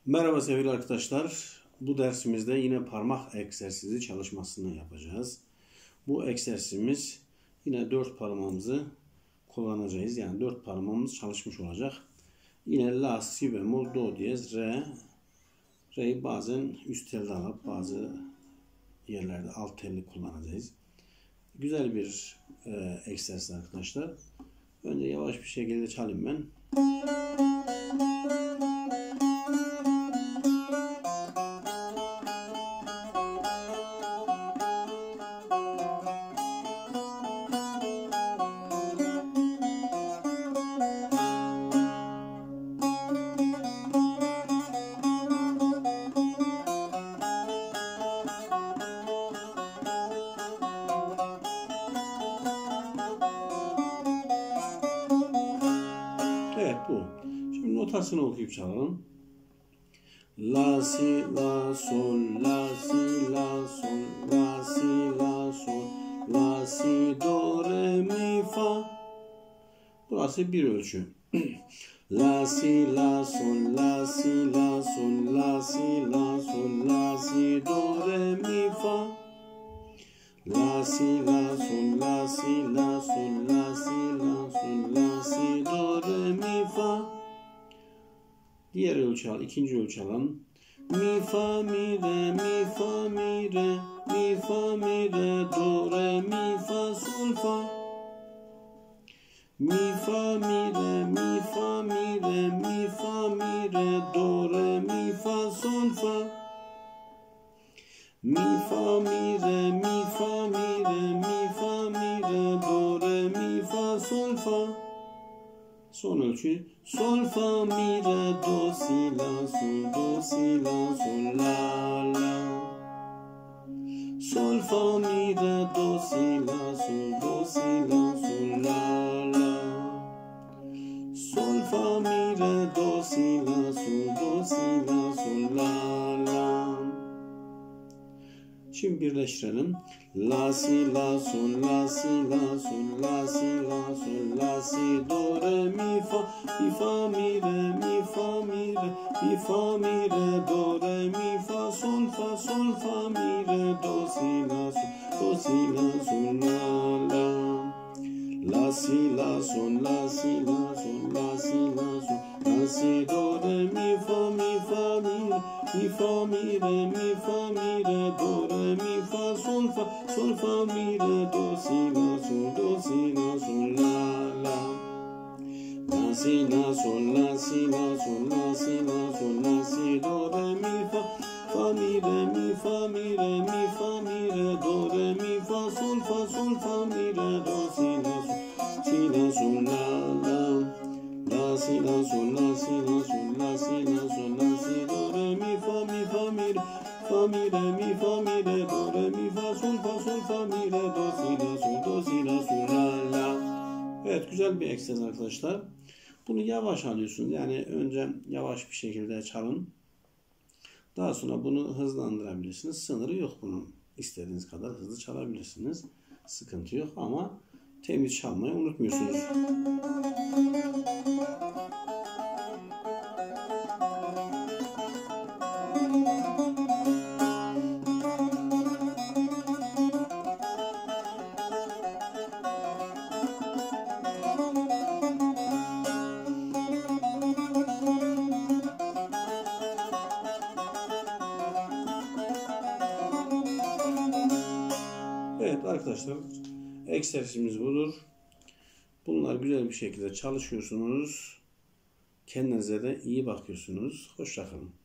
Merhaba sevgili arkadaşlar. Bu dersimizde yine parmak egzersizi çalışmasını yapacağız. Bu egzersizimiz yine 4 parmağımızı kullanacağız. Yani 4 parmağımız çalışmış olacak. Yine la, si bemol, do diyez, re. Re'yi bazen üst telde alıp bazı yerlerde alt telli kullanacağız. Güzel bir egzersiz arkadaşlar. Önce yavaş bir şekilde çalayım ben. Evet bu. Şimdi notasını okuyup çalalım. La, si, la, sol, la, si, la, sol, la, si, la, sol, la, si, do, re, mi, fa. Burası bir ölçü. La, si, la, sol, la, si, la, sol, la, si, la, sol, la, si, do, re, mi, fa. La, si, la, sol, la, si, la, sol, la, si, la, sol, la, si, do, re, mi, fa. Diğer ölçü al, ikinci ölçü alalım. Mi, fa, mi, re, mi, fa, mi, re, mi, fa, mi, re, do, re, mi, fa, sol, fa. Mi, fa, mi, re, mi, fa, mi, re, mi, fa, mi, re, do, re, mi, fa, sol, fa. Mi, fa, mi, re, mi, fa, mi, re, mi, fa, mi, re, do, re, mi, fa, sol, fa. Son ölçü. Sol, fa, mi, re, do, si, la, sol, do, si, la, sol, la, la. Sol, fa, mi, re, do, si, la, sol, do, si, la, sol, la, la. Sol, fa, mi, re, do, si, la, sol, do, si, la, sol, la, la. Şimdi birleştirelim. La, si, la, sol, la, si, la, sol, la, si, la, sol, la, si, do, re, mi, fa, mi, fa, mi, re, mi, fa, mi, re, mi, fa, mi, re, do, re, mi, fa, sol, fa, mi, re, do, si, la, sol, do, si, la, sol, la, la. La, si, la, sol, la, si, la, sol, la, si, la, sol, la, si, do, re, mi, fa, mi, fa, mi, re, mi, fa, mi, re, mi, fa, mi, re, do, re, mi, fa, fa, mi, re, do, si, la, sol, la, la. La, si, la, sol, la, si, la, sol, la, si, la, sol, la, si, do, re, mi, fa, mi, re, mi, fa, mi, re, mi, fa, mi, re, do, re, mi, fa, fa, mi, re, do, si, la, sol, la, la. La, si, la, sol, la, si, la, sol, la, si, la, sol, la, si, do, re, mi, fa, mi, re, fa, mi, re, mi, fa, mi, re, do, re, mi, fa, fa, mi, re, do, si, la, sol, la, la. Evet, güzel bir egzersiz arkadaşlar. Bunu yavaş alıyorsunuz. Yani önce yavaş bir şekilde çalın. Daha sonra bunu hızlandırabilirsiniz. Sınırı yok bunun. İstediğiniz kadar hızlı çalabilirsiniz. Sıkıntı yok ama temiz çalmayı unutmuyorsunuz. Evet arkadaşlar, egzersizimiz budur. Bunlar güzel bir şekilde çalışıyorsunuz. Kendinize de iyi bakıyorsunuz. Hoşça kalın.